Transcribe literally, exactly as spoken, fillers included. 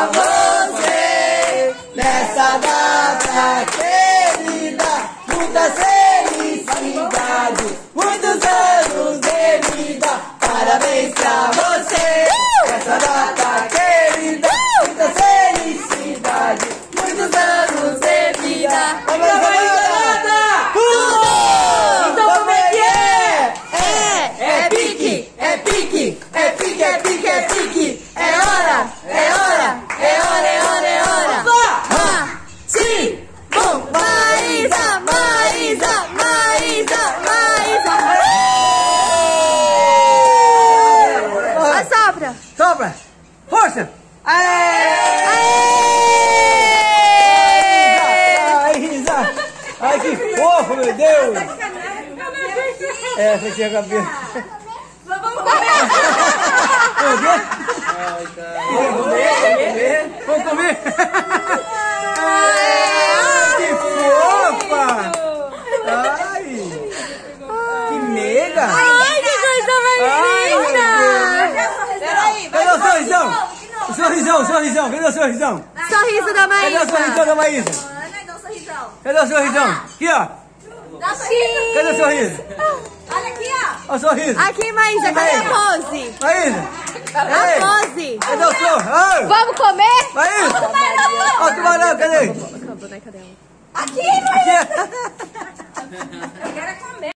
você nessa data querida, muita felicidade, muitos anos de vida. Parabéns pra você nessa data querida, muita felicidade, muitos anos de vida. Vamos lá, tudo! Então como é que é? É, é pique, é pique, é pique, é pique, é pique. É hora, é hora, é hora, é hora, é hora. Ah, sim, bom, Maísa, Maísa, Maísa, Maísa. Vai, sopra. Sopra, força. Maísa, ai que fofo, meu Deus. É, essa aqui é a cabeça. Vamos comer. Vamos comer? Vamos comer? Que fofa! Ai! Que mega! Ai, que coisa mais linda! Cadê o sorrisão? O sorrisão, o sorrisão, cadê o sorrisão? Sorriso da Cadê o sorrisão Maísa. da Maísa? Cadê o sorrisão? Aqui, ó. Cadê o sorriso? Olha aqui, ó. Olha o sorriso. Aqui, Maísa, cadê a pose? Maísa. A pose. Cadê o sorriso? Vamos comer? Maísa. Olha o tubarão, cadê? Cadê ela? Aqui, Aqui. eu quero comer.